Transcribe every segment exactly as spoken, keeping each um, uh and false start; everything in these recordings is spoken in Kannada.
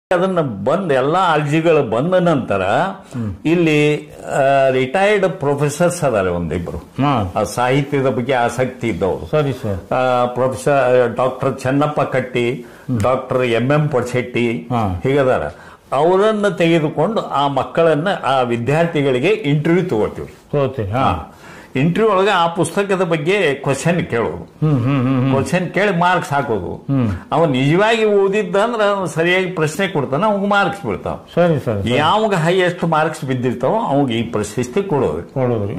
ಅದನ್ನ ಬಂದ ಎಲ್ಲಾ ಅರ್ಜಿಗಳು ಬಂದ ನಂತರ ಇಲ್ಲಿ ರಿಟೈರ್ಡ್ ಪ್ರೊಫೆಸರ್ಸ್ ಅದಾರೆ ಒಂದಿಬ್ರು ಸಾಹಿತ್ಯದ ಬಗ್ಗೆ ಆಸಕ್ತಿ ಇದ್ದವರು. ಸರಿ sir. Professor doctor Chennappa Katti, doctor M M Podshetti ಹೀಗದಾರ. ಅವರನ್ನ ತೆಗೆದುಕೊಂಡು ಆ ಮಕ್ಕಳನ್ನ ಆ ವಿದ್ಯಾರ್ಥಿಗಳಿಗೆ ಇಂಟರ್ವ್ಯೂ ತಗೋತೀವಿ. ಇಂಟರ್ವ್ಯೂ ಒಳಗೆ ಆ ಪುಸ್ತಕದ ಬಗ್ಗೆ ಕ್ವಶನ್ ಕೇಳೋದು, ಕ್ವಶನ್ ಕೇಳಿ ಮಾರ್ಕ್ಸ್ ಹಾಕೋದು. ಅವ ನಿಜವಾಗಿ ಓದಿದ್ದಂದ್ರೆ ಅವ್ನು ಸರಿಯಾಗಿ ಪ್ರಶ್ನೆ ಕೊಡ್ತಾನೆ, ಅವಾಗ ಮಾರ್ಕ್ಸ್ ಬೀಳ್ತಾವ. ಸರಿ ಸರ್. ಯಾವಾಗ ಹೈಯೆಸ್ಟ್ ಮಾರ್ಕ್ಸ್ ಬಿದ್ದಿರ್ತಾವ ಅವಾಗ ಈ ಪ್ರಶಸ್ತಿ ಕೊಡೋದು ಕೊಡೋದ್ರಿ.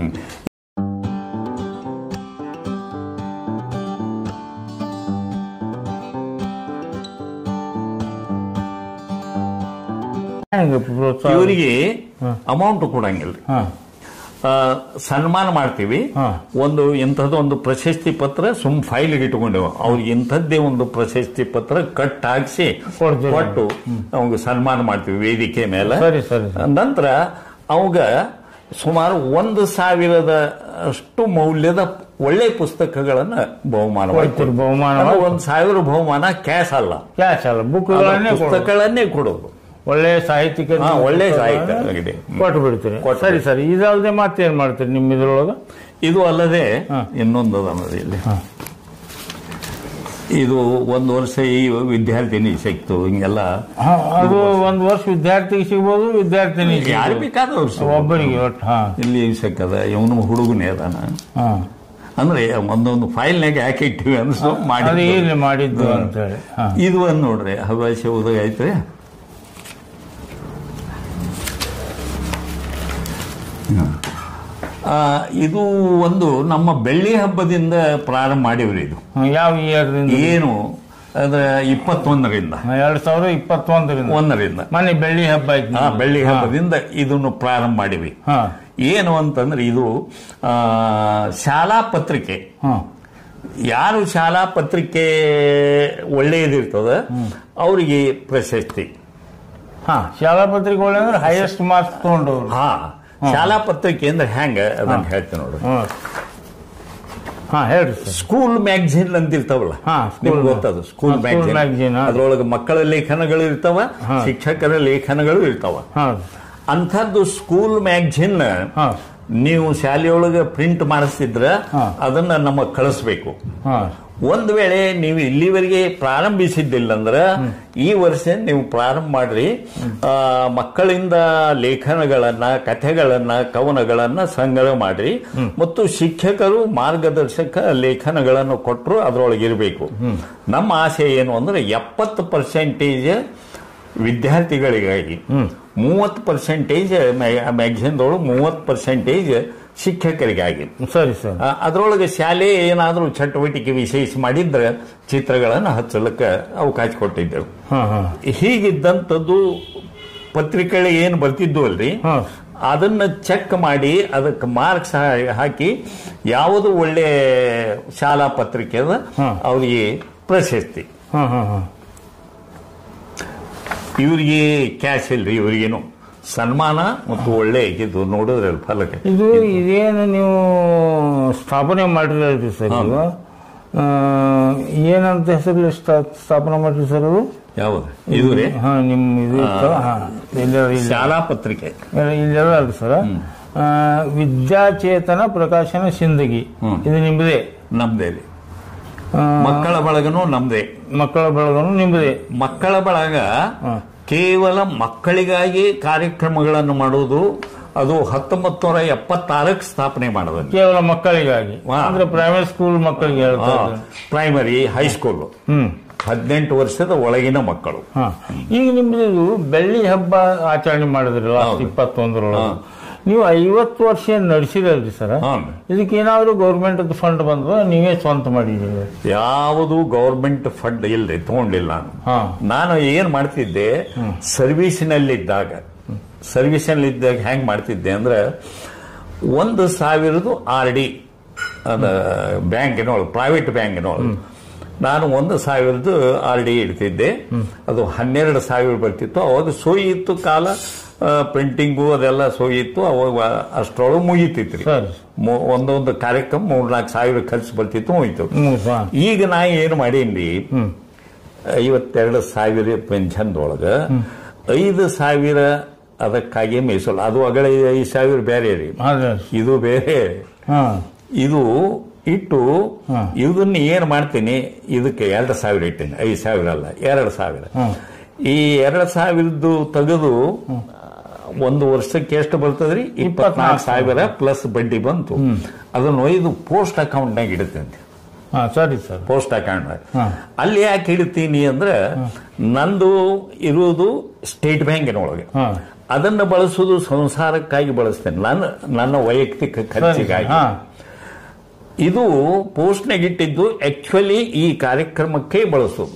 ಇವರಿಗೆ ಅಮೌಂಟ್ ಕೊಡಂಗಿಲ್ಲ, ಸನ್ಮಾನ ಮಾಡ್ತೀವಿ. ಒಂದು ಇಂಥದ್ದು ಒಂದು ಪ್ರಶಸ್ತಿ ಪತ್ರ ಸುಮ್ ಫೈಲ್ಗೆ ಇಟ್ಕೊಂಡೇವು. ಅವ್ರಿಗೆ ಇಂಥದ್ದೇ ಒಂದು ಪ್ರಶಸ್ತಿ ಪತ್ರ ಕಟ್ ಹಾಕಿಸಿ ಕೊಟ್ಟು ಅವಾಗ ಸನ್ಮಾನ ಮಾಡ್ತೀವಿ ವೇದಿಕೆ ಮೇಲೆ. ನಂತರ ಅವಾಗ ಸುಮಾರು ಒಂದು ಸಾವಿರದ ಅಷ್ಟು ಮೌಲ್ಯದ ಒಳ್ಳೆ ಪುಸ್ತಕಗಳನ್ನ ಬಹುಮಾನ ಬಹುಮಾನ ಒಂದು ಸಾವಿರ ಬಹುಮಾನ ಕ್ಯಾಶ್ ಅಲ್ಲ, ಕ್ಯಾಶ್ ಅಲ್ಲ, ಬುಕ್ ಪುಸ್ತಕಗಳನ್ನೇ ಕೊಡೋದು. ಒಳ್ಳೆ ಸಾಹಿತ್ಯಿಕ ಒಳ್ಳೆ ಸಾಹಿತ್ಯ ಕೊಟ್ಟು ಬಿಡ್ತೀರಿ. ಸರಿ ಸರಿ. ಇದಲ್ಲದೆ ಮತ್ತೇನ್ ಮಾಡ್ತೀರಿ ನಿಮ್ಮ ಇದ್ರೊಳಗ? ಇದು ಅಲ್ಲದೆ ಇನ್ನೊಂದು ಅದ ಇಲ್ಲಿ. ಇದು ಒಂದು ವರ್ಷ ಈ ವಿದ್ಯಾರ್ಥಿನಿ ಸಿಕ್ತು ಹಿಂಗೆಲ್ಲ. ಅದು ಒಂದು ವರ್ಷ ವಿದ್ಯಾರ್ಥಿಗೆ ಸಿಗ್ಬೋದು, ವಿದ್ಯಾರ್ಥಿನಿ ಯಾರು ಬೇಕಾದವ್ರು ಒಬ್ಬರಿಗೆ ಒಟ್ಟು. ಇಲ್ಲಿ ಸಿಕ್ಕದ ಇವನು ಹುಡುಗನೇ ಅದಾನ ಅಂದ್ರೆ ಒಂದೊಂದು ಫೈಲ್ನಾಗ ಯಾಕೆ ಇಟ್ಟಿವಿ ಅನ್ಸು ಮಾಡಿ ಮಾಡಿದ್ದು ಅಂತ ಹೇಳಿ. ಇದು ಒಂದು ನೋಡ್ರಿ ಹವ್ಯಾಸ ಓದಾಗ ಐತ್ರಿ. ಇದು ಒಂದು ನಮ್ಮ ಬೆಳ್ಳಿ ಹಬ್ಬದಿಂದ ಪ್ರಾರಂಭ ಮಾಡಿವ್ರಿ. ಇದು ಯಾವ ಇಯರ್ ಏನು ಅಂದ್ರೆ ಇಪ್ಪತ್ತೊಂದರಿಂದ ಎರಡ್ ಸಾವಿರದ ಇಪ್ಪತ್ತೊಂದರಿಂದ ಒಂದರಿಂದ ಮನೆ ಬೆಳ್ಳಿ ಹಬ್ಬ ಆಯ್ತು. ಬೆಳ್ಳಿ ಹಬ್ಬದಿಂದ ಇದನ್ನು ಪ್ರಾರಂಭ ಮಾಡಿವಿ. ಏನು ಅಂತಂದ್ರೆ ಇದು ಶಾಲಾ ಪತ್ರಿಕೆ. ಯಾರು ಶಾಲಾ ಪತ್ರಿಕೆ ಒಳ್ಳೆಯದಿರ್ತದ ಅವರಿಗೆ ಪ್ರಶಸ್ತಿ. ಹಾ, ಶಾಲಾ ಪತ್ರಿಕೆ ಒಳ್ಳೆ ಅಂದ್ರೆ ಹೈಯೆಸ್ಟ್ ಮಾರ್ಕ್ಸ್ ತಗೊಂಡವ್ರು. ಹಾ, ಶಾಲಾ ಪತ್ರಿಕೆ ಅಂದ್ರೆ ಹೆಂಗ ಅದನ್ನ ಹೇಳ್ತೀನಿ ನೋಡ್ರಿ. ಹಾ ಹೇಳ್ರಿ. ಸ್ಕೂಲ್ ಮ್ಯಾಗಝಿನ್ ಅಂತ ಇರ್ತಾವಲ್ಲ, ನಿಮ್ಗೆ ಗೊತ್ತದು ಸ್ಕೂಲ್ ಮ್ಯಾಗಝಿನ್. ಅದ್ರೊಳಗೆ ಮಕ್ಕಳ ಲೇಖನಗಳು ಇರ್ತಾವ, ಶಿಕ್ಷಕರ ಲೇಖನಗಳು ಇರ್ತಾವ. ಅಂಥದ್ದು ಸ್ಕೂಲ್ ಮ್ಯಾಗಝಿನ್ ನೀವು ಶಾಲೆಯೊಳಗೆ ಪ್ರಿಂಟ್ ಮಾಡಿಸ್ತಿದ್ರ ಅದನ್ನ ನಮಗ್ ಕಳಿಸ್ಬೇಕು. ಒಂದ್ ವೇಳೆ ನೀವು ಇಲ್ಲಿವರೆಗೆ ಪ್ರಾರಂಭಿಸಿದ್ದಿಲ್ಲ ಅಂದ್ರೆ ಈ ವರ್ಷ ನೀವು ಪ್ರಾರಂಭ ಮಾಡ್ರಿ. ಮಕ್ಕಳಿಂದ ಲೇಖನಗಳನ್ನ, ಕಥೆಗಳನ್ನ, ಕವನಗಳನ್ನ ಸಂಗ್ರಹ ಮಾಡ್ರಿ ಮತ್ತು ಶಿಕ್ಷಕರು ಮಾರ್ಗದರ್ಶಕ ಲೇಖನಗಳನ್ನು ಕೊಟ್ಟರು ಅದರೊಳಗೆ ಇರಬೇಕು. ನಮ್ಮ ಆಸೆ ಏನು ಅಂದ್ರೆ ಎಪ್ಪತ್ತು ಪರ್ಸೆಂಟೇಜ್ ವಿದ್ಯಾರ್ಥಿಗಳಿಗಾಗಿ, ಮೂವತ್ತು ಪರ್ಸೆಂಟೇಜ್ ಮ್ಯಾಗಝಿನ್ದೊಳಗೆ ಮೂವತ್ತು ಪರ್ಸೆಂಟೇಜ್ ಶಿಕ್ಷಕರಿಗಾಗಿ. ಸರಿ ಸರ್. ಅದರೊಳಗೆ ಶಾಲೆ ಏನಾದರೂ ಚಟುವಟಿಕೆ ವಿಶೇಷ ಮಾಡಿದ್ರೆ ಚಿತ್ರಗಳನ್ನು ಹಚ್ಚಲಿಕ್ಕೆ ಅವಕಾಶ ಕೊಟ್ಟಿದ್ದೆವು. ಹೀಗಿದ್ದಂಥದ್ದು ಪತ್ರಿಕೆಗಳಿಗೆ ಏನು ಬರ್ತಿದ್ವು ಅಲ್ರಿ, ಅದನ್ನ ಚೆಕ್ ಮಾಡಿ ಅದಕ್ಕೆ ಮಾರ್ಕ್ಸ್ ಹಾಕಿ ಯಾವುದು ಒಳ್ಳೆ ಶಾಲಾ ಪತ್ರಿಕೆ ಅದ ಅವ್ರಿಗೆ ಪ್ರಶಸ್ತಿ. ಇವರಿಗೆ ಕ್ಯಾಶ್ ಇಲ್ರಿ, ಇವರಿಗೇನು ಸನ್ಮಾನ ಮತ್ತು ಒಳ್ಳೆ ಇದು ನೋಡಿದ್ರೆ ಫಲಕ. ಇದು ಇದೇನು ನೀವು ಸ್ಥಾಪನೆ ಮಾಡಿರಲ್ರಿ ಸರ್, ಇದು ಏನಂತ ಹೆಸರು ಸ್ಥಾಪನೆ ಮಾಡ್ರಿ ಸರ್? ಅದು ಯಾವ್ದು ಇದು ರೀ? ಹಾ, ನಿಮ್ ಇದು ಶಾಲಾ ಪತ್ರಿಕೆ ಇಲ್ಲೆಲ್ಲ ಅಲ್ರಿ ಸರ್. ವಿದ್ಯಾಚೇತನ ಪ್ರಕಾಶನ ಸಿಂದಗಿ, ಇದು ನಿಮ್ದೇ? ನಮ್ದೇ ರೀ. ಮಕ್ಕಳ ಬಳಗನು ನಮ್ದೇ. ಮಕ್ಕಳ ಬಳಗನು ನಿಮ್ದೇ. ಮಕ್ಕಳ ಬಳಗ ಕೇವಲ ಮಕ್ಕಳಿಗಾಗಿ ಕಾರ್ಯಕ್ರಮಗಳನ್ನು ಮಾಡುವುದು. ಅದು ಹತ್ತೊಂಬತ್ತು ನೂರ ಎಪ್ಪತ್ತಾರಕ್ಕೆ ಸ್ಥಾಪನೆ ಮಾಡೋದು. ಕೇವಲ ಮಕ್ಕಳಿಗಾಗಿ ಅಂದ್ರೆ ಪ್ರೈಮರಿ ಸ್ಕೂಲ್ ಮಕ್ಕಳಿಗೆ ಹೇಳ್ತಾರೆ. ಪ್ರೈಮರಿ, ಹೈಸ್ಕೂಲ್, ಹದಿನೆಂಟು ವರ್ಷದ ಒಳಗಿನ ಮಕ್ಕಳು. ಈಗ ನಿಮ್ದು ಬೆಳ್ಳಿ ಹಬ್ಬ ಆಚರಣೆ ಮಾಡಿದ್ರಲ್ಲ ಇಪ್ಪತ್ತೊಂದರೊಳಗೆ, ನೀವು ಐವತ್ತು ವರ್ಷ ನಡೆಸಿದ್ರಿ ಸರ್. ಇದಕ್ಕೆ ಏನಾದ್ರು ಗೌರ್ಮೆಂಟ್ ಫಂಡ್ ಬಂದ ನೀವೇ ಸ್ವಂತ ಮಾಡಿದ್ದೀರಿ? ಯಾವುದು ಗೌರ್ಮೆಂಟ್ ಫಂಡ್ ಇಲ್ರಿ, ತಗೊಂಡಿಲ್ಲ ನಾನು. ನಾನು ಏನ್ ಮಾಡ್ತಿದ್ದೆ, ಸರ್ವಿಸ್ನಲ್ಲಿದ್ದಾಗ ಸರ್ವಿಸ್ನಲ್ಲಿದ್ದಾಗ ಹೆಂಗ್ ಮಾಡ್ತಿದ್ದೆ ಅಂದ್ರೆ ಒಂದು ಸಾವಿರದ ಆರ್ ಡಿ ಅದ ಬ್ಯಾಂಕಿನೊಳಗೆ, ಪ್ರೈವೇಟ್ ಬ್ಯಾಂಕಿನೊಳಗೆ ನಾನು ಒಂದು ಸಾವಿರದ ಆರ್ ಡಿ ಇಡ್ತಿದ್ದೆ. ಅದು ಹನ್ನೆರಡು ಸಾವಿರ ಬರ್ತಿತ್ತು. ಅವಾಗ ಸೋಯಿ ಇತ್ತು ಕಾಲ, ಪ್ರಿಂಟಿಂಗು ಅದೆಲ್ಲ ಸೋಯಿತ್ತು. ಅವಾಗ ಅಷ್ಟರೊಳಗೆ ಮುಗಿತಿತ್ರಿ. ಒಂದೊಂದು ಕಾರ್ಯಕ್ರಮ ಮೂರ್ನಾಲ್ಕು ಸಾವಿರ ಖರ್ಚು ಬರ್ತಿತ್ತು, ಹೋಯ್ತು. ಈಗ ನಾ ಏನು ಮಾಡೀನಿ, ಐವತ್ತೆರಡು ಸಾವಿರ ಪೆನ್ಷನ್ದೊಳಗ ಐದು ಸಾವಿರ ಅದಕ್ಕಾಗಿ ಮೀಸಲು. ಅದು ಅಗಳ ಐದು ಸಾವಿರ ಬೇರೆ ರೀ, ಇದು ಬೇರೆ. ಇದು ಇಟ್ಟು ಇದನ್ನ ಏನ್ ಮಾಡ್ತೀನಿ, ಇದಕ್ಕೆ ಎರಡು ಸಾವಿರ ಇಟ್ಟೀನಿ, ಐದು ಸಾವಿರ ಅಲ್ಲ ಎರಡು ಸಾವಿರ. ಈ ಎರಡು ಸಾವಿರದ್ದು ತೆಗೆದು ಒಂದು ವರ್ಷಕ್ಕೆ ಎಷ್ಟು ಬರ್ತದ್ರಿ, ಇಪ್ಪತ್ನಾಲ್ಕು ಸಾವಿರ ಪ್ಲಸ್ ಬಡ್ಡಿ ಬಂತು. ಅದನ್ನ ಒಯ್ದು ಪೋಸ್ಟ್ ಅಕೌಂಟ್ನಾಗ ಇಡುತ್ತೇನೆ. ಸರಿ ಸರ್, ಪೋಸ್ಟ್ ಅಕೌಂಟ್ನಾಗ. ಅಲ್ಲಿ ಯಾಕೆ ಇಡ್ತೀನಿ ಅಂದ್ರೆ, ನಂದು ಇರುವುದು ಸ್ಟೇಟ್ ಬ್ಯಾಂಕಿನೊಳಗೆ, ಅದನ್ನ ಬಳಸುವುದು ಸಂಸಾರಕ್ಕಾಗಿ ಬಳಸ್ತೇನೆ, ನಾನು ನನ್ನ ವೈಯಕ್ತಿಕ ಖರ್ಚಿಗಾಗಿ. ಇದು ಪೋಸ್ಟ್ನಾಗ ಇಟ್ಟಿದ್ದು ಆಕ್ಚುಲಿ ಈ ಕಾರ್ಯಕ್ರಮಕ್ಕೆ ಬಳಸೋದು.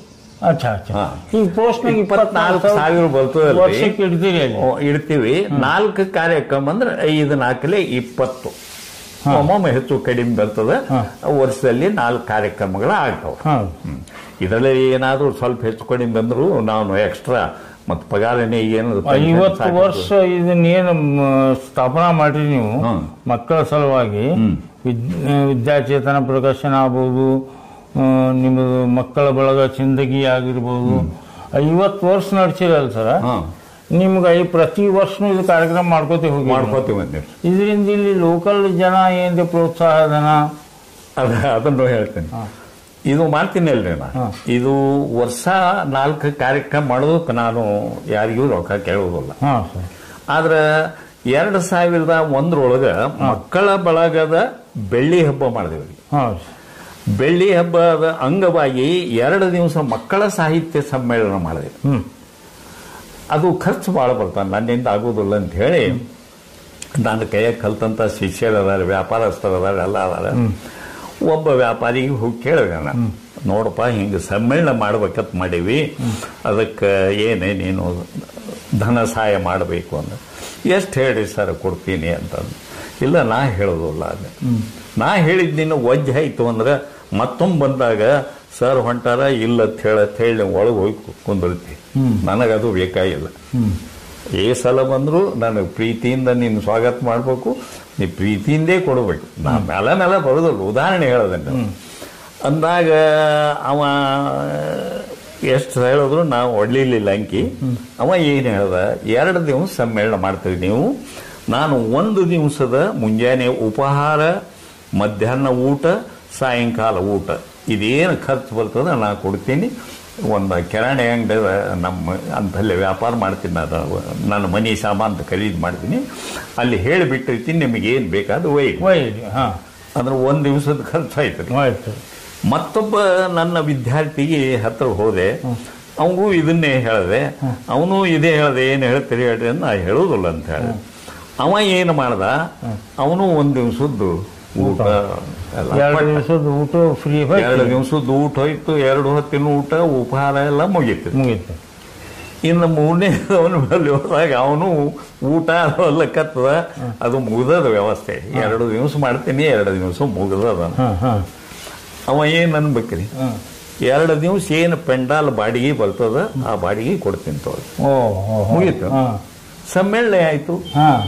ಇಪ್ಪತ್ನಾಲ್ಕು ಸಾವಿರ ಬರ್ತದೆ, ಇಡ್ತೀವಿ. ನಾಲ್ಕು ಕಾರ್ಯಕ್ರಮ ಅಂದ್ರೆ ಐದು ನಾಲ್ಕಲೆ ಇಪ್ಪತ್ತು, ಒಮ್ಮೊಮ್ಮೆ ಹೆಚ್ಚು ಕಡಿಮೆ ಬರ್ತದೆ. ವರ್ಷದಲ್ಲಿ ನಾಲ್ಕು ಕಾರ್ಯಕ್ರಮಗಳು ಆಗ್ತಾವ. ಇದರಲ್ಲಿ ಏನಾದ್ರೂ ಸ್ವಲ್ಪ ಹೆಚ್ಚು ಕಡಿಮೆ ಬಂದ್ರು ನಾವು ಎಕ್ಸ್ಟ್ರಾ ಮತ್ ಪಗಾರನೇ ಏನು ಐವತ್ತು ವರ್ಷ ಇದನ್ನೇನು ಸ್ಥಾಪನಾ ಮಾಡ್ರಿ ನೀವು ಮಕ್ಕಳ ಸಲುವಾಗಿ. ವಿದ್ಯಾಚೇತನ ಪ್ರಕಾಶನ ಆಗ್ಬೋದು, ನಿಮ್ಮದು ಮಕ್ಕಳ ಬಳಗ ಚಿಂದಗಿ ಆಗಿರ್ಬೋದು, ಐವತ್ತು ವರ್ಷ ನಡೆಸಿರಲ್ಲ ಸರ. ನಿಮ್ಗೆ ಪ್ರತಿ ವರ್ಷನೂ ಇದು ಕಾರ್ಯಕ್ರಮ ಮಾಡ್ಕೋತೀವಿ ಹೋಗಿ ಮಾಡ್ಕೋತೀವಿ. ಇದರಿಂದ ಇಲ್ಲಿ ಲೋಕಲ್ ಜನ ಏನ್ ಪ್ರೋತ್ಸಾಹ ಧನ ಅದ ಅದನ್ನು ಹೇಳ್ತೇನೆ. ಇದು ಮಾಡ್ತೀನಿ ಅಲ್ರಿ ನಾ. ಇದು ವರ್ಷ ನಾಲ್ಕು ಕಾರ್ಯಕ್ರಮ ಮಾಡೋದಕ್ಕೆ ನಾನು ಯಾರಿಗೂ ರೊಕ್ಕ ಕೇಳೋದಿಲ್ಲ. ಆದ್ರೆ ಎರಡು ಸಾವಿರದ ಒಂದರೊಳಗ ಮಕ್ಕಳ ಬಳಗದ ಬೆಳ್ಳಿ ಹಬ್ಬ ಮಾಡಿದೇವ್ರಿ. ಬೆಳ್ಳಿ ಹಬ್ಬದ ಅಂಗವಾಗಿ ಎರಡು ದಿವಸ ಮಕ್ಕಳ ಸಾಹಿತ್ಯ ಸಮ್ಮೇಳನ ಮಾಡಿದೆ. ಅದು ಖರ್ಚು ಭಾಳ ಬರ್ತಾನೆ, ನನ್ನಿಂದ ಆಗೋದಿಲ್ಲ ಅಂತ ಹೇಳಿ ನಾನು ಕೈಯಾಗ ಕಲ್ತಂತ ಶಿಷ್ಯರು ಅದಾರ, ವ್ಯಾಪಾರಸ್ಥರು ಅದಾರ, ಎಲ್ಲ ಅದಾರ. ಒಬ್ಬ ವ್ಯಾಪಾರಿಗೆ ಹೋಗಿ ಕೇಳಿದೆ ನಾನು, ನೋಡಪ್ಪ ಹಿಂಗೆ ಸಮ್ಮೇಳನ ಮಾಡ್ಬೇಕಂತ ಮಾಡೀವಿ, ಅದಕ್ಕೆ ಏನೇ ನೀನು ಧನ ಸಹಾಯ ಮಾಡಬೇಕು ಅಂದ್ರೆ. ಎಷ್ಟು ಹೇಳಿ ಸರ್ ಕೊಡ್ತೀನಿ ಅಂತಂದು. ಇಲ್ಲ ನಾ ಹೇಳೋದಿಲ್ಲ, ಅದೇ ನಾ ಹೇಳಿದ್ ನೀನು ವಜ್ಜೆ ಆಯ್ತು ಅಂದ್ರೆ ಮತ್ತೊಮ್ಮೆ ಬಂದಾಗ ಸರ್ ಹೊಂಟಾರ ಇಲ್ಲ ಅಂತ ಹೇಳತ್ ಹೇಳಿ ಒಳಗೆ ಹೋಗಿ ಕುಂದಿರ್ತಿ. ನನಗದು ಬೇಕಾಗಿಲ್ಲ. ಏ ಸಲ ಬಂದ್ರು ನನಗೆ ಪ್ರೀತಿಯಿಂದ ನೀನು ಸ್ವಾಗತ ಮಾಡ್ಬೇಕು, ನೀ ಪ್ರೀತಿಯಿಂದೇ ಕೊಡಬೇಕು. ನಾ ಮೇಲೆ ಮೇಲೆ ಬರೋದಿಲ್ಲ. ಉದಾಹರಣೆ ಹೇಳೋದನ್ನ ಅಂದಾಗ ಅವ ಎಷ್ಟು ಹೇಳಿದ್ರು ನಾವು ಒಡ್ಲಿಲ್ಲ ಅಂಕಿ. ಅವ ಏನು ಹೇಳ್ದ, ಎರಡು ದಿವಸ ಸಮ್ಮೇಳನ ಮಾಡ್ತೀವಿ ನೀವು, ನಾನು ಒಂದು ದಿವಸದ ಮುಂಜಾನೆ ಉಪಹಾರ, ಮಧ್ಯಾಹ್ನ ಊಟ, ಸಾಯಂಕಾಲ ಊಟ ಇದೇನು ಖರ್ಚು ಬರ್ತದೆ ನಾ ಕೊಡ್ತೀನಿ. ಒಂದು ಕಿರಾಣಿ ಅಂಗಡಿ ನಮ್ಮ ಅಂತಲ್ಲಿ ವ್ಯಾಪಾರ ಮಾಡ್ತೀನಿ, ನಾನು ನನ್ನ ಮನೆ ಸಾಮಾನು ಖರೀದಿ ಮಾಡ್ತೀನಿ, ಅಲ್ಲಿ ಹೇಳಿಬಿಟ್ಟಿರ್ತೀನಿ ನಿಮಗೇನು ಬೇಕಾದ ಒಯ್ಯಿ ಒಯ್ಯಿ ಅಂದ್ರೆ ಒಂದು ದಿವಸದ ಖರ್ಚು ಆಯ್ತು. ಮತ್ತೊಬ್ಬ ನನ್ನ ವಿದ್ಯಾರ್ಥಿಗೆ ಹತ್ರ ಹೋದೆ, ಅವನಿಗೂ ಇದನ್ನೇ ಹೇಳಿದೆ. ಅವನು ಇದೇ ಹೇಳಿದೆ, ಏನು ಹೇಳ್ತೀರಿ ಹೇಳ್ರಿ ಅಂತ ನಾ ಹೇಳೋದಿಲ್ಲ ಅಂತ ಹೇಳಿ. ಅವ ಏನು ಮಾಡ್ದ, ಅವನು ಒಂದು ದಿವಸದ್ದು ಊಟ ಎರಡು ದಿವಸದ ಊಟ ಫ್ರೀ, ಎರಡು ದಿವಸದ ಊಟ ಹೋಯ್ತು, ಎರಡು ಹೊತ್ತಿನ ಊಟ ಉಪಹಾರ ಎಲ್ಲ ಮುಗೀತು ಮುಗೀತು ಇನ್ನು ಮೂರನೇ ಅವನ ಬಳಿ ಹೋದಾಗ ಅವನು ಊಟ ಎಲ್ಲ ಕತ್ತದ, ಅದು ಮುಗ್ದದ ವ್ಯವಸ್ಥೆ. ಎರಡು ದಿವಸ ಮಾಡ್ತೀನಿ, ಎರಡು ದಿವಸ ಮುಗ್ದದ. ಅವ ಏನ್ ಅನ್ಬೇಕ್ರಿ, ಎರಡು ದಿವಸ ಏನು ಪೆಂಡಾಲ್ ಬಾಡಿಗೆ ಬರ್ತದ ಆ ಬಾಡಿಗೆ ಕೊಡ್ತೀನಿ ತೋರಿ. ಮುಗೀತು, ಸಮ್ಮೇಳನ ಆಯ್ತು,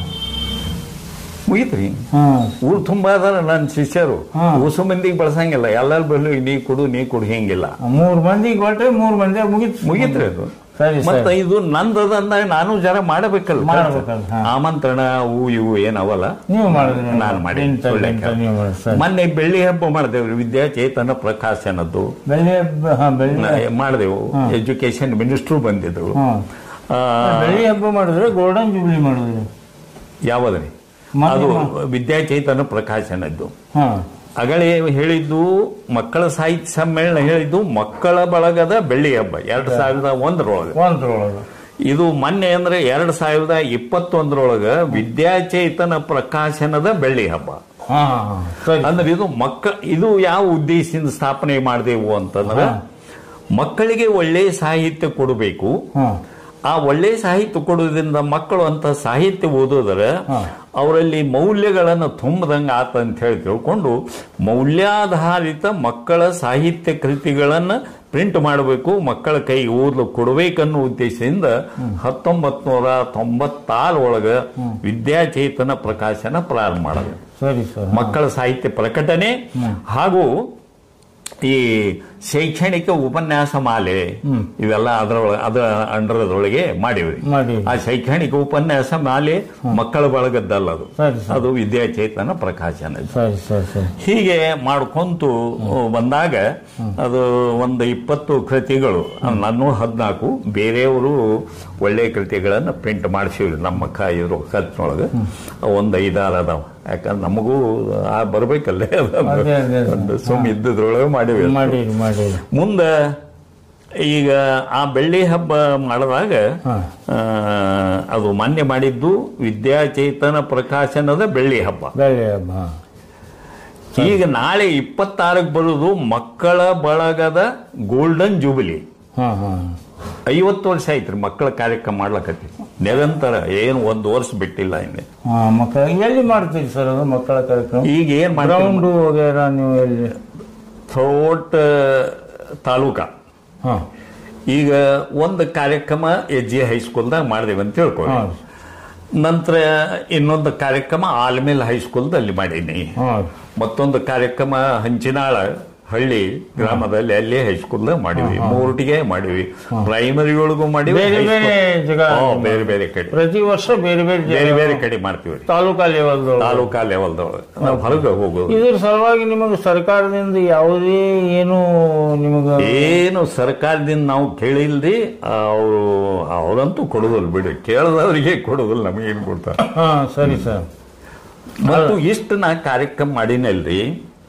ಮುಗೀತ್ರಿ. ಊರು ತುಂಬಾ ಅದಾರ ನನ್ನ ಶಿಷ್ಯರು, ಹೊಸ ಮಂದಿಗೆ ಬಳಸಂಗಿಲ್ಲ, ಎಲ್ಲಾರು ಬರಲಿ ನೀ ಕೊಡು ನೀ ಕೊಡು ಹಿಂಗಿಲ್ಲ. ಮೂರ್ ಮಂದಿಗೆ ಕೊಟ್ರೆ ಮೂರ್ ಮಂದಿ ಮುಗಿತ್ ಮುಗೀತ್ರಿ ಅದು. ಮತ್ತೆ ಇದು ನಂದದ ಅಂದಾಗ ನಾನು ಜರ ಮಾಡಬೇಕಲ್ಲ, ಆಮಂತ್ರಣ ಅವು ಇವು ಏನವಲ್ಲ ನೀವು ಮಾಡಿದ್ರಿ, ನಾನು ಮಾಡಿ. ಮೊನ್ನೆ ಬೆಳ್ಳಿ ಹಬ್ಬ ಮಾಡಿದೆವ್ರಿ, ವಿದ್ಯಾಚೇತನ ಪ್ರಕಾಶನದ್ದು ಬೆಳ್ಳಿ ಹಬ್ಬ ಮಾಡಿದೆವು. ಎಜುಕೇಶನ್ ಮಿನಿಸ್ಟ್ರು ಬಂದಿದ್ರು. ಬೆಳ್ಳಿ ಹಬ್ಬ ಮಾಡಿದ್ರೆ ಗೋಲ್ಡನ್ ಜೂಬ್ಲಿ ಮಾಡಿದ್ರಿ. ಯಾವದ್ರಿ ಅದು? ವಿದ್ಯಾಚೇತನ ಪ್ರಕಾಶನದ್ದು. ಅಗಳೇ ಹೇಳಿದ್ದು ಮಕ್ಕಳ ಸಾಹಿತ್ಯ ಸಮ್ಮೇಳನ ಹೇಳಿದ್ದು ಮಕ್ಕಳ ಬಳಗದ ಬೆಳ್ಳಿ ಹಬ್ಬ ಎರಡ್ ಸಾವಿರದ ಒಂದರೊಳಗೆ ಒಂದರೊಳಗೆ ಇದು ಮೊನ್ನೆ ಅಂದ್ರೆ ಎರಡ್ ಸಾವಿರದ ಇಪ್ಪತ್ತೊಂದರೊಳಗ ವಿದ್ಯಾಚೇತನ ಪ್ರಕಾಶನದ ಬೆಳ್ಳಿ ಹಬ್ಬ. ಅಂದ್ರೆ ಇದು ಮಕ್ಕ ಇದು ಯಾವ ಉದ್ದೇಶದಿಂದ ಸ್ಥಾಪನೆ ಮಾಡಿದೆವು ಅಂತಂದ್ರೆ, ಮಕ್ಕಳಿಗೆ ಒಳ್ಳೆ ಸಾಹಿತ್ಯ ಕೊಡಬೇಕು. ಆ ಒಳ್ಳೆ ಸಾಹಿತ್ಯ ಕೊಡೋದ್ರಿಂದ ಮಕ್ಕಳು ಅಂತ ಸಾಹಿತ್ಯ ಓದೋದ್ರೆ ಅವರಲ್ಲಿ ಮೌಲ್ಯಗಳನ್ನು ತುಂಬದಂಗ ಆತ ಅಂತ ಹೇಳಿ ತಿಳ್ಕೊಂಡು ಮೌಲ್ಯಾಧಾರಿತ ಮಕ್ಕಳ ಸಾಹಿತ್ಯ ಕೃತಿಗಳನ್ನು ಪ್ರಿಂಟ್ ಮಾಡಬೇಕು, ಮಕ್ಕಳ ಕೈ ಓದಲು ಕೊಡಬೇಕನ್ನೋ ಉದ್ದೇಶದಿಂದ ಹತ್ತೊಂಬತ್ ನೂರ ತೊಂಬತ್ತಾರು ಒಳಗ ವಿದ್ಯಾಚೇತನ ಪ್ರಕಾಶನ ಪ್ರಾರಂಭ ಮಾಡಬೇಕು. ಮಕ್ಕಳ ಸಾಹಿತ್ಯ ಪ್ರಕಟಣೆ ಹಾಗೂ ಈ ಶೈಕ್ಷಣಿಕ ಉಪನ್ಯಾಸ ಮಾಲೆ ಇವೆಲ್ಲ ಅದರೊಳಗೆ ಅದರ ಅಂಡರದೊಳಗೆ ಮಾಡಿವಿ. ಆ ಶೈಕ್ಷಣಿಕ ಉಪನ್ಯಾಸ ಮಾಲೆ ಮಕ್ಕಳ ಬಳಗದ್ದಲ್ಲ, ಅದು ಅದು ವಿದ್ಯಾಚೇತನ ಪ್ರಕಾಶನ. ಹೀಗೆ ಮಾಡ್ಕೊಂತು ಬಂದಾಗ ಅದು ಒಂದು ಇಪ್ಪತ್ತು ಕೃತಿಗಳು, ನಾನು ಹದಿನಾಲ್ಕು, ಬೇರೆಯವರು ಒಳ್ಳೆ ಕೃತಿಗಳನ್ನು ಪ್ರಿಂಟ್ ಮಾಡಿಸಿವ್ರಿ ನಮ್ಮ ಕ ಇದ್ರು ಖರ್ಚಿನೊಳಗೆ. ಒಂದು ಐದಾರು ಅದಾವ, ಯಾಕಂದ್ರೆ ನಮಗೂ ಆ ಬರ್ಬೇಕಲ್ಲೇ, ಸುಮ್ ಇದ್ದದ್ರೊಳಗೆ ಮಾಡಿವಿ. ಮುಂದೆ ಈಗ ಆ ಬೆಳ್ಳಿ ಹಬ್ಬ ಮಾಡಿದಾಗ ಅದು ಮಾನ್ಯ ಮಾಡಿದ್ದು ವಿದ್ಯಾಚೇತನ ಪ್ರಕಾಶನದ ಬೆಳ್ಳಿ ಹಬ್ಬ. ಈಗ ನಾಳೆ ಇಪ್ಪತ್ತಾರಕ್ಕೆ ಬರುವುದು ಮಕ್ಕಳ ಬಳಗದ ಗೋಲ್ಡನ್ ಜೂಬಿಲಿ. ಐವತ್ತು ವರ್ಷ ಆಯ್ತ್ರಿ ಮಕ್ಕಳ ಕಾರ್ಯಕ್ರಮ ಮಾಡ್ಲಕತ್ತಿ ನಿರಂತರ, ಏನು ಒಂದು ವರ್ಷ ಬಿಟ್ಟಿಲ್ಲ. ಇನ್ನೇ ಮಕ್ಕಳ ಎಲ್ಲಿ ಮಾಡ್ತೀರಿ ಸರ್ ಅದು ಮಕ್ಕಳ ಕಾರ್ಯಕ್ರಮ? ಈಗ ಏನ್ ಗ್ರೌಂಡು ವಗೇರಾ ನೀವು ಎಲ್ಲಿ? ಥ್ರೋಟ್ ತಾಲೂಕ. ಈಗ ಒಂದು ಕಾರ್ಯಕ್ರಮ ಎಚ್ ಜಿ ಹೈಸ್ಕೂಲ್ದಾಗ ಮಾಡಿದೇವೆ ಅಂತ ತಿಳ್ಕೊಳ್ಳಿ. ನಂತರ ಇನ್ನೊಂದು ಕಾರ್ಯಕ್ರಮ ಆಲ್ಮೇಲ್ ಹೈಸ್ಕೂಲ್ದಲ್ಲಿ ಮಾಡೀನಿ. ಮತ್ತೊಂದು ಕಾರ್ಯಕ್ರಮ ಹಂಚಿನಾಳ ಹಳ್ಳಿ ಗ್ರಾಮದಲ್ಲಿ ಅಲ್ಲೇ ಹೈಸ್ಕೂಲ್ ಮಾಡಿವಿ. ಮೂರ್ಟಿಗೆ ಮಾಡಿವಿ, ಪ್ರೈಮರಿ ಒಳಗೂ ಮಾಡಿವಿ, ಬೇರೆ ಬೇರೆ ಕಡೆ ಪ್ರತಿ ವರ್ಷ ಬೇರೆ ಬೇರೆ ಬೇರೆ ಬೇರೆ ಕಡೆ ಮಾಡ್ತೀವಿ. ತಾಲೂಕಾ ಲೆವೆಲ್ ತಾಲೂಕಾ ಲೆವೆಲ್ದೊಳಗೆ ನಾವು ಹೊರಗೆ ಹೋಗೋದು. ಇದ್ರ ಸಲುವಾಗಿ ನಿಮಗೆ ಸರ್ಕಾರದಿಂದ ಯಾವುದೇ ಏನು ನಿಮಗೆ ಏನು ಸರ್ಕಾರದಿಂದ ನಾವು ಕೇಳಿಲ್ರಿ. ಅವರು ಅವರಂತೂ ಕೊಡುದಿಲ್ಲ ಬಿಡಿ, ಕೇಳದವರಿಗೆ ಕೊಡುದಿಲ್ಲ, ನಮಗೇನು ಕೊಡ್ತಾರೆ. ಹಾ ಸರಿ ಸರ್. ಮತ್ತು ಇಷ್ಟು ನಾ ಕಾರ್ಯಕ್ರಮ ಮಾಡಿನಲ್ರಿ,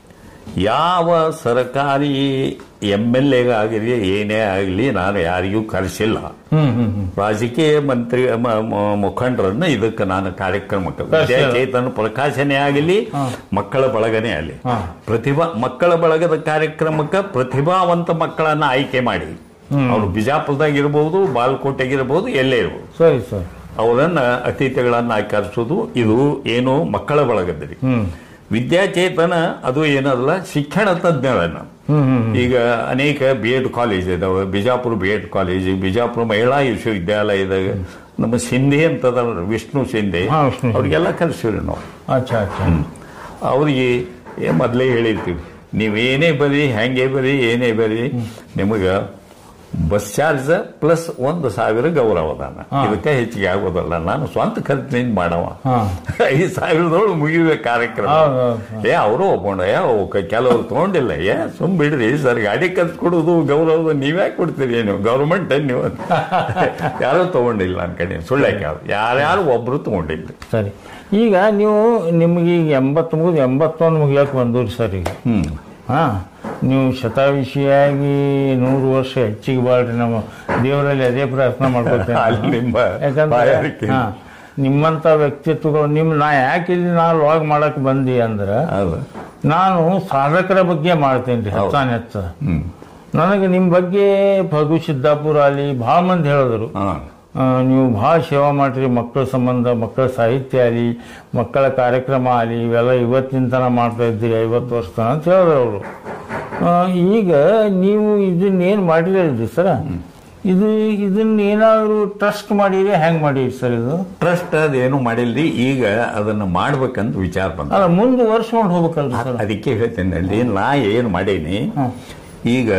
ಯಾವ ಸರ್ಕಾರಿ ಎಂ ಎಲ್ ಎಗಾಗಲಿ ಏನೇ ಆಗಲಿ ನಾನು ಯಾರಿಗೂ ಕರೆಸಿಲ್ಲ. ರಾಜಕೀಯ ಮಂತ್ರಿ ಮುಖಂಡರನ್ನ ಇದಕ್ಕೆ ನಾನು ಕಾರ್ಯಕ್ರಮಕ್ಕೆ ವಿದ್ಯಾಚೇತನ ಪ್ರಕಾಶನೆ ಆಗಲಿ, ಮಕ್ಕಳ ಬಳಗನೇ ಆಗಲಿ, ಪ್ರತಿಭಾ ಮಕ್ಕಳ ಬಳಗದ ಕಾರ್ಯಕ್ರಮಕ್ಕೆ ಪ್ರತಿಭಾವಂತ ಮಕ್ಕಳನ್ನ ಆಯ್ಕೆ ಮಾಡಿ, ಅವರು ಬಿಜಾಪುರದಾಗಿರ್ಬೋದು, ಬಾಲ್ಕೋಟೆಗಿರ್ಬೋದು, ಎಲ್ಲೇ ಇರ್ಬೋದು, ಸರಿ ಸರ್, ಅವರನ್ನ ಅತಿಥಿಗಳನ್ನ ಕರೆಸೋದು. ಇದು ಏನು ಮಕ್ಕಳ ಬಳಗದ್ರಿ. ವಿದ್ಯಾಚೇತನ ಅದು ಏನಲ್ಲ, ಶಿಕ್ಷಣ ತಜ್ಞರನ್ನ. ಈಗ ಅನೇಕ ಬಿ ಎಡ್ ಕಾಲೇಜ್ ಇದಾವೆ, Bijapur B Ed college, Bijapur ಮಹಿಳಾ ವಿಶ್ವವಿದ್ಯಾಲಯದಾಗ ನಮ್ಮ ಶಿಂದೆ ಅಂತದ ವಿಷ್ಣು ಶಿಂದೆ, ಅವ್ರಿಗೆಲ್ಲ ಕಲಿಸಿವ್ರಿ ನಾವು. ಅವ್ರಿಗೆ ಮೊದಲೇ ಹೇಳಿರ್ತೀವಿ, ನೀವೇನೇ ಬರೀ ಹೆಂಗೆ ಬರೀ ಏನೇ ಬರೀ ನಿಮಗೆ ಬಸ್ ಚಾರ್ಜ್ ಪ್ಲಸ್ ಒಂದು ಸಾವಿರ ಗೌರವದಾನ, ಇದಕ್ಕೆ ಹೆಚ್ಚಿಗೆ ಆಗೋದಲ್ಲ. ನಾನು ಸ್ವಂತ ಖರ್ಚಿನಿಂದ ಮಾಡವ, ಐದು ಸಾವಿರದೊಳಗೆ ಮುಗಿಬೇಕು ಕಾರ್ಯಕ್ರಮ. ಏ ಅವರು ಒಪ್ಕೊಂಡ, ಏ ಕೆಲವರು ತಗೊಂಡಿಲ್ಲ, ಏ ಸುಮ್ ಬಿಡ್ರಿ ಸರ್, ಗಾಡಿ ಖರ್ಚು ಕೊಡೋದು ಗೌರವ ನೀವ್ಯಾಕೆ ಕೊಡ್ತೀರಿ, ಏನು ಗೌರ್ಮೆಂಟ್ ನೀವು ಯಾರು ತಗೊಂಡಿಲ್ಲ ನನ್ನ ಕಡೆ, ಸುಳ್ಳಾಕೆ ಯಾರ್ಯಾರು ಒಬ್ರು ತಗೊಂಡಿಲ್ಲ. ಸರಿ, ಈಗ ನೀವು ನಿಮ್ಗೆ ಈಗ ಎಂಬತ್ ಮುಗಿದು ಎಂಬತ್ತೊಂದು ಮುಗಿಯಕ್ಕೆ ಬಂದೂರಿ ಸರ್. ಈಗ ಹ್ಮ್ ಹಾ ನೀವು ಶತಾಯುಷಿಯಾಗಿ ನೂರು ವರ್ಷ ಹೆಚ್ಚಿಗೆ ಬಾಳ್ರಿ, ನಮ್ಮ ದೇವರಲ್ಲಿ ಅದೇ ಪ್ರಾರ್ಥನೆ ಮಾಡ್ಕೊತೇನೆ. ಯಾಕಂದ್ರೆ ಹಾ ನಿಮ್ಮಂತ ವ್ಯಕ್ತಿತ್ವಗಳು ನಿಮ್ ನಾ ಯಾಕೆ ಇಲ್ಲಿ ನಾ ಲಾಗ್ ಮಾಡಕ್ ಬಂದಿ ಅಂದ್ರ ನಾನು ಸಾಧಕರ ಬಗ್ಗೆ ಮಾಡ್ತೇನ್ರಿ ಹೆಚ್ಚಾನ ಹೆಚ್ಚ. ನನಗೆ ನಿಮ್ ಬಗ್ಗೆ ಫಗು ಸಿದ್ದಾಪುರ ಅಲ್ಲಿ ಬಹಳ ಮಂದಿ ಹೇಳಿದ್ರು, ನೀವು ಭಾಳ ಸೇವಾ ಮಾಡ್ರಿ, ಮಕ್ಕಳ ಸಂಬಂಧ, ಮಕ್ಕಳ ಸಾಹಿತ್ಯ ಆಗಲಿ, ಮಕ್ಕಳ ಕಾರ್ಯಕ್ರಮ ಆಗಲಿ, ಇವೆಲ್ಲ ಇವತ್ತಿನ ತನ ಮಾಡ್ತಾ ಇದ್ದೀರಿ ಐವತ್ತು ವರ್ಷ ತನ ಅಂತ ಹೇಳಿದ್ರು ಅವರು. ಈಗ ನೀವು ಇದನ್ನೇನು ಮಾಡಿರಲ್ರಿ ಸರ, ಇದು ಇದನ್ನ ಏನಾದ್ರು ಟ್ರಸ್ಟ್ ಮಾಡಿರಿ, ಹೆಂಗ್ ಮಾಡಿರಿ ಸರ್? ಇದು ಟ್ರಸ್ಟ್ ಅದೇನು ಮಾಡಿಲ್ರಿ, ಈಗ ಅದನ್ನ ಮಾಡ್ಬೇಕಂತ ವಿಚಾರ ಬಂದ. ಅಲ್ಲ ಮುಂದುವರ್ಸ್ಕೊಂಡು ಹೋಗ್ಬೇಕಲ್ರಿ ಸರ್? ಅದಕ್ಕೆ ಹೇಳ್ತೇನೆ, ನಾ ಏನು ಮಾಡೀನಿ, ಈಗ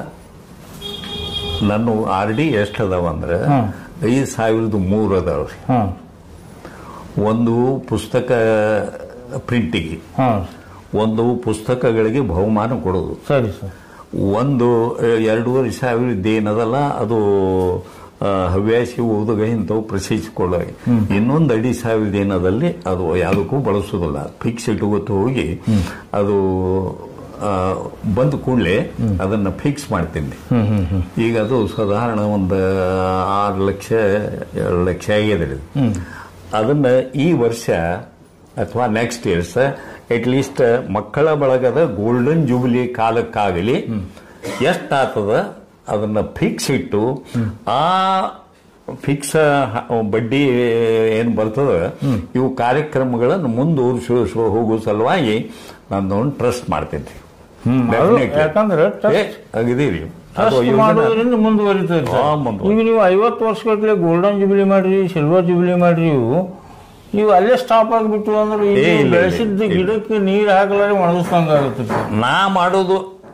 ನನ್ನ ಆರ್ ಡಿ ಎಷ್ಟು ಅದಾವ ಅಂದ್ರೆ ಐದು ಸಾವಿರದ ಮೂರು ಅದಾವ್ರಿ. ಒಂದು ಪುಸ್ತಕ ಪ್ರಿಂಟಿಗೆ, ಒಂದು ಪುಸ್ತಕಗಳಿಗೆ ಬಹುಮಾನ ಕೊಡೋದು, ಸರಿ ಸರ್, ಒಂದು ಎರಡೂವರೆ ಸಾವಿರದ ಏನದಲ್ಲ ಅದು ಹವ್ಯಾಸಿ ಓದುಗ ಇಂಥವು ಪ್ರಶಸ್ತಿಕೊಳ್ಳ, ಇನ್ನೊಂದು ಅಡಿ ಸಾವಿರದ ಏನದಲ್ಲಿ ಅದು ಯಾವುದಕ್ಕೂ ಬಳಸೋದಿಲ್ಲ, ಫಿಕ್ಸ್ ಇಟ್ಕೋತ ಹೋಗಿ ಅದು ಬಂದ ಕೂಡಲೇ ಅದನ್ನ ಫಿಕ್ಸ್ ಮಾಡ್ತೀನಿ. ಈಗ ಅದು ಸಾಧಾರಣ ಒಂದು ಆರು ಲಕ್ಷ ಏಳು ಲಕ್ಷ ಆಗಿದೆ. ಅದನ್ನ ಈ ವರ್ಷ ಅಥವಾ ನೆಕ್ಸ್ಟ್ ಇಯರ್ಸ್ ಅಟ್ಲೀಸ್ಟ್ ಮಕ್ಕಳ ಬಳಗದ ಗೋಲ್ಡನ್ ಜೂಬಿಲಿ ಕಾಲಕ್ಕಾಗಲಿ ಎಷ್ಟಾಗ್ತದ ಅದನ್ನ ಫಿಕ್ಸ್ ಇಟ್ಟು, ಆ ಫಿಕ್ಸ್ ಬಡ್ಡಿ ಏನ್ ಬರ್ತದ ಇವು ಕಾರ್ಯಕ್ರಮಗಳನ್ನು ಮುಂದುವರಿಸ ಹೋಗುವ ಸಲುವಾಗಿ ನಾನು ಟ್ರಸ್ಟ್ ಮಾಡ್ತೇನೆ. ಯಾಕಂದ್ರೆ ಆಗಿದೀರಿ ಮುಂದುವರಿತದೆ. ಈಗ ನೀವು ಐವತ್ತು ವರ್ಷಗಟ್ಟಲೆ ಗೋಲ್ಡನ್ ಜುಬಿಲಿ ಮಾಡ್ರಿ, ಸಿಲ್ವರ್ ಜುಬಿಲಿ ಮಾಡ್ರಿ, ಇವು ಇವು ಅಲ್ಲೇ ಸ್ಟಾಪ್ ಆಗಿಬಿಟ್ಟು ಅಂದ್ರೆ ಬೆಳೆಸಿದ್ದ ಗಿಡಕ್ಕೆ ನೀರು ಹಾಕಲಾರೆ ಒಣಗಿಸ್ದಂಗ ಆಗುತ್ತೆ. ನಾ ಮಾಡೋದು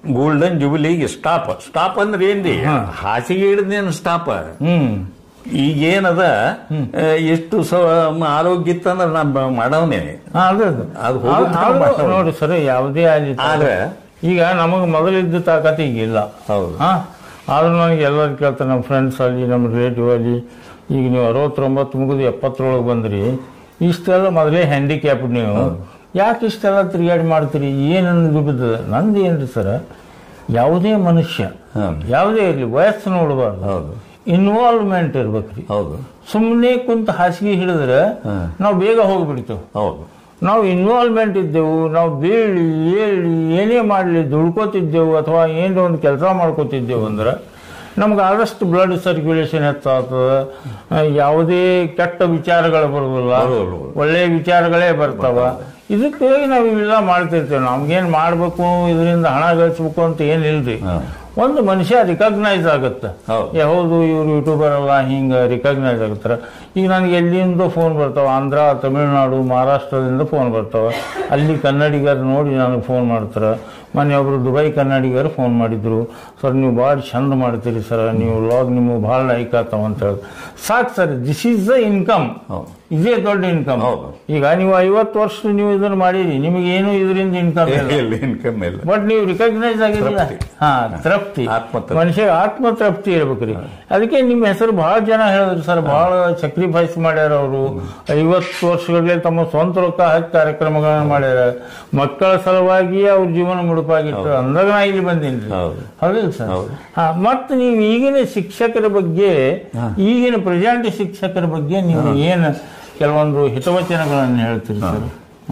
ಗೋಲ್ಡನ್ ಜುಬಿಲಿಗೆ ಸ್ಟಾಪ್ ಸ್ಟಾಪ್ ಅಂದ್ರೆ ಏನ್ರಿ ಹಾಸಿಗೆ ಹಿಡಿದೇನು ಸ್ಟಾಪ್. ಈಗೇನದ ಎಷ್ಟು ಆರೋಗ್ಯ ಇತ್ತಂದ್ರೆ ನಾ ಮಾಡವನೇ ಅದು ನೋಡಿ ಸರ್, ಯಾವುದೇ ಆಗಲಿ. ಆದ್ರೆ ಈಗ ನಮಗೆ ಮೊದಲಿದ್ದ ತಾಕತ್ ಈಗ ಇಲ್ಲ. ಹೌದು. ಆದ್ರೂ ನನಗೆ ಎಲ್ಲರೂ ಕೇಳ್ತಾರೆ, ನಮ್ಮ ಫ್ರೆಂಡ್ಸ್ ಅಲ್ಲಿ, ನಮ್ಮ ರಿಲೇಟಿವ್ ಅಲ್ಲಿ, ಈಗ ನೀವು ಅರವತ್ತೊಂಬತ್ತು ಮುಗಿದು ಎಪ್ಪತ್ತರೊಳಗೆ ಬಂದ್ರಿ, ಇಷ್ಟೆಲ್ಲ ಮೊದಲೇ ಹ್ಯಾಂಡಿಕ್ಯಾಪ್ಡ್, ನೀವು ಯಾಕೆ ಇಷ್ಟೆಲ್ಲ ತಿರುಗಾಡಿ ಮಾಡ್ತೀರಿ, ಏನನ್ನು ಬಿದ್ದದ? ನಂದು ಏನ್ರಿ ಸರ್, ಯಾವುದೇ ಮನುಷ್ಯ ಯಾವುದೇ ಇರಲಿ ವಯಸ್ಸು ನೋಡಬಾರ್ದು, ಇನ್ವಾಲ್ವ್ಮೆಂಟ್ ಇರ್ಬೇಕ್ರಿ. ಹೌದು. ಸುಮ್ಮನೆ ಕುಂತ ಹಾಸಿಗೆ ಹಿಡಿದ್ರೆ ನಾವು ಬೇಗ ಹೋಗ್ಬಿಡ್ತೇವೆ. ಹೌದು. ನಾವು ಇನ್ವಾಲ್ವ್ಮೆಂಟ್ ಇದ್ದೆವು, ನಾವು ಬೀಳಿ ಏಳಿ ಏನೇ ಮಾಡಲಿ ದುಡ್ಕೋತಿದ್ದೆವು ಅಥವಾ ಏನೋ ಒಂದು ಕೆಲಸ ಮಾಡ್ಕೋತಿದ್ದೆವು ಅಂದ್ರೆ ನಮ್ಗೆ ಆದಷ್ಟು ಬ್ಲಡ್ ಸರ್ಕ್ಯುಲೇಷನ್ ಹೆಚ್ಚಾಗ್ತದೆ, ಯಾವುದೇ ಕೆಟ್ಟ ವಿಚಾರಗಳು ಬರೋದಿಲ್ಲ, ಒಳ್ಳೆಯ ವಿಚಾರಗಳೇ ಬರ್ತಾವ. ಇದಕ್ಕೆ ನಾವು ಇವೆಲ್ಲ ಮಾಡ್ತಿರ್ತೇವೆ. ನಮ್ಗೇನು ಮಾಡಬೇಕು, ಇದರಿಂದ ಹಣ ಗಳಿಸ್ಬೇಕು ಅಂತ ಏನಿಲ್ರಿ. ಒಂದು ಮನುಷ್ಯ ರಿಕಗ್ನೈಸ್ ಆಗುತ್ತೆ, ಹೌದು ಇವ್ರು ಯೂಟ್ಯೂಬರ್ ಅಲ್ಲ, ಹಿಂಗೆ ರಿಕಗ್ನೈಸ್ ಆಗುತ್ತಾರೆ. ಈಗ ನನಗೆ ಎಲ್ಲಿಂದ ಫೋನ್ ಬರ್ತಾವ, ಆಂಧ್ರ, ತಮಿಳುನಾಡು, ಮಹಾರಾಷ್ಟ್ರದಿಂದ ಫೋನ್ ಬರ್ತಾವ. ಅಲ್ಲಿ ಕನ್ನಡಿಗರು ನೋಡಿ ನನಗೆ ಫೋನ್ ಮಾಡ್ತಾರೆ. ಮೊನ್ನೆ ಒಬ್ರು ದುಬೈ ಕನ್ನಡಿಗರು ಫೋನ್ ಮಾಡಿದ್ರು, ಸರ್ ನೀವು ಭಾಳ ಚಂದ ಮಾಡ್ತೀರಿ ಸರ್, ನೀವು ವ್ಲಾಗ್ ನಿಮಗೆ ಭಾಳ ಲೈಕ್ ಆಗ್ತಾವ ಅಂತ ಹೇಳಿ. ಸಾಕು sir, this is the income, ಇದೇ ದೊಡ್ಡ ಇನ್ಕಮ್. ಈಗ ನೀವು ಐವತ್ತು ವರ್ಷ ನೀವು ಇದನ್ನು ಮಾಡಿರಿ, ನಿಮಗೇನು ಇದರಿಂದ ಇನ್ಕಮ್ ಇಲ್ಲ, ಬಟ್ ನೀವು ರಿಕಗ್ನೈಸ್ ಆಗಿರಲಿಲ್ಲ. ಹಾ, ತೃಪ್ತಿ, ಮನುಷ್ಯ ಆತ್ಮ ತೃಪ್ತಿ ಇರ್ಬೇಕ್ರಿ. ಅದಕ್ಕೆ ನಿಮ್ಮ ಹೆಸರು ಬಹಳ ಜನ ಹೇಳಿದ್ರು ಸರ್, ಬಹಳ ಸಕ್ರಿಫೈಸ್ ಮಾಡ್ಯಾರ ಅವರು. ಐವತ್ತು ವರ್ಷಗಳೇ ತಮ್ಮ ಸ್ವಂತ ರೊಕ್ಕ ಹಾಕಿ ಕಾರ್ಯಕ್ರಮಗಳನ್ನ ಮಾಡ್ಯಾರ, ಮಕ್ಕಳ ಸಲುವಾಗಿ ಅವ್ರ ಜೀವನ ಮುಡುಪಾಗಿಟ್ಟು. ಅಂದಾಗ ನಾ ಇಲ್ಲಿ ಬಂದೀನಿ. ಹೌದಿಲ್ಲ ಸರ್? ಹಾ. ಮತ್ತೆ ನೀವು ಈಗಿನ ಶಿಕ್ಷಕರ ಬಗ್ಗೆ, ಈಗಿನ ಪ್ರೆಸೆಂಟ್ ಶಿಕ್ಷಕರ ಬಗ್ಗೆ ನೀವು ಏನು ಕೆಲವೊಂದು ಹಿತವಚನಗಳನ್ನು ಹೇಳ್ತೀರಿ ಸರ್?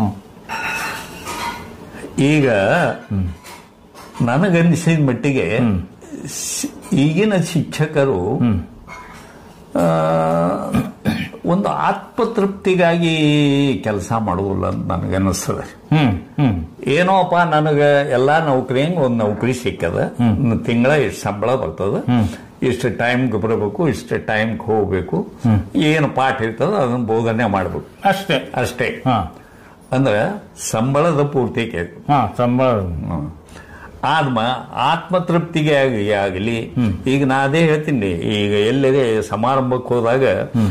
ಈಗ ನನಗನ್ನಿಸಿದ ಮಟ್ಟಿಗೆ ಈಗಿನ ಶಿಕ್ಷಕರು ಒಂದು ಆತ್ಮತೃಪ್ತಿಗಾಗಿ ಕೆಲಸ ಮಾಡುವುದಿಲ್ಲ ಅಂತ ನನಗನ್ನಿಸ್ತದೆ. ಏನೋಪ್ಪ, ನನಗೆ ಎಲ್ಲಾ ನೌಕರಿಯಂಗೆ ಒಂದು ನೌಕರಿ ಸಿಕ್ಕದ, ತಿಂಗಳ ಇಷ್ಟು ಸಂಬಳ ಬರ್ತದ, ಇಷ್ಟು ಟೈಮ್ಗೆ ಬರಬೇಕು, ಇಷ್ಟು ಟೈಮ್ಗೆ ಹೋಗ್ಬೇಕು, ಏನು ಪಾಠ ಇರ್ತದ ಅದನ್ನ ಬೋಧನೆ ಮಾಡ್ಬೇಕು, ಅಷ್ಟೇ ಅಷ್ಟೇ ಅಂದ್ರೆ ಸಂಬಳದ ಪೂರ್ತಿಕೆ. ಸಂಬಳ ಆದ್ಮ ಆತ್ಮತೃಪ್ತಿಗೆ ಆಗಲಿ. ಈಗ ನಾ ಅದೇ ಹೇಳ್ತೀನಿ, ಈಗ ಎಲ್ಲೇ ಸಮಾರಂಭಕ್ಕೆ ಹೋದಾಗ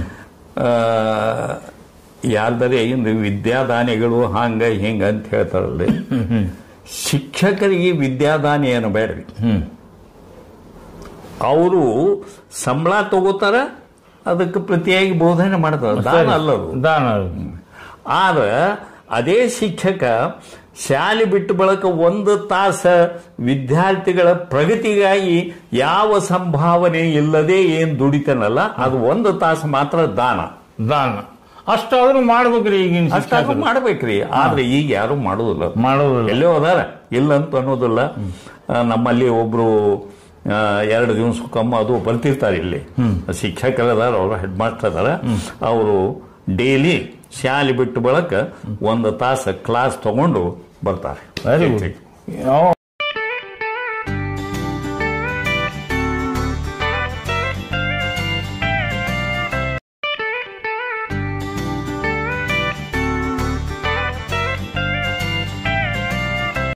ಯಾರ್ದರೆ ಏನು ವಿದ್ಯಾದಾನಿಗಳು ಹಂಗ ಹಿಂಗ ಅಂತ ಹೇಳ್ತಾರಲ್ಲಿ, ಶಿಕ್ಷಕರಿಗೆ ವಿದ್ಯಾದಾನಿ ಏನು ಬೇಡ್ರಿ. ಅವರು ಸಂಬಳ ತಗೋತಾರ, ಅದಕ್ಕೆ ಪ್ರತಿಯಾಗಿ ಬೋಧನೆ ಮಾಡ್ತಾರ, ದಾನ ಅಲ್ಲದು ದಾನ. ಆದ್ರೆ ಅದೇ ಶಿಕ್ಷಕ ಶಾಲೆ ಬಿಟ್ಟು ಬಳಕ ಒಂದು ತಾಸ ವಿದ್ಯಾರ್ಥಿಗಳ ಪ್ರಗತಿಗಾಗಿ ಯಾವ ಸಂಭಾವನೆ ಇಲ್ಲದೆ ಏನ್ ದುಡಿತಾನಲ್ಲ, ಅದು ಒಂದು ತಾಸು ಮಾತ್ರ ದಾನ. ದಾನ ಅಷ್ಟಾದ್ರೂ ಮಾಡ್ಬೇಕ್ರಿ, ಈಗಿನ ಅಷ್ಟಾದ್ರೂ ಮಾಡ್ಬೇಕ್ರಿ. ಆದ್ರೆ ಈಗ ಯಾರು ಮಾಡೋದಿಲ್ಲ, ಮಾಡೋದಿಲ್ಲ. ಎಲ್ಲೋ ಅದಾರ, ಇಲ್ಲ ಅಂತ ಅನ್ನೋದಿಲ್ಲ. ನಮ್ಮಲ್ಲಿ ಒಬ್ರು ಎರಡು ದಿವಸಕ್ಕೊಮ್ಮ ಅದು ಬರ್ತಿರ್ತಾರೆ, ಇಲ್ಲಿ ಶಿಕ್ಷಕರದಾರ, ಅವರು ಹೆಡ್ ಮಾಸ್ಟರ್ ಅದಾರ, ಅವರು ಡೈಲಿ ಶಾಲೆ ಬಿಟ್ಟು ಬಳಕ ಒಂದು ತಾಸು ಕ್ಲಾಸ್ ತಗೊಂಡು ಬರ್ತಾರೆ.